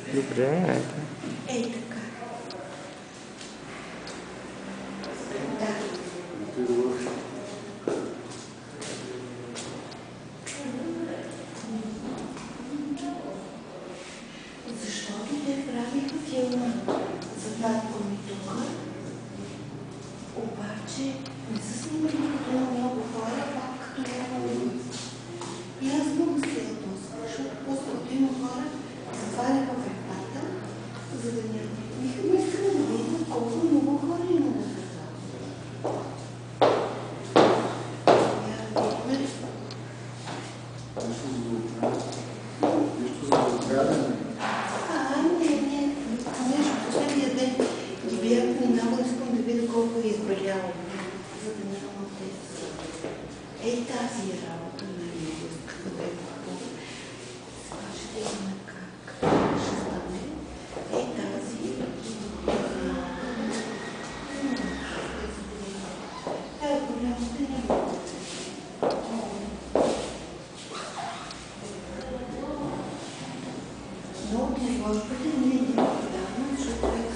Добре, айде. Ей така. Да. Защото те правиха филма за татко ми тук, обаче не са снимали като на много хора, пак като няма люди. И аз много се ядосвам, защото после като има хора, затваряха вратата, за да няма. Бихме искали да видят колко много хора има да създават. Нещо за отгледане. Не. Понеже последния ден ги бях минала, искам да видя колко е изболяло, за да нямам тези. Ей тази е работа на Лилия, къде е какво. Сега ще има как. Ще стане. Ей тази. Тая голямата няма. Но от изложбата не е подавна, защото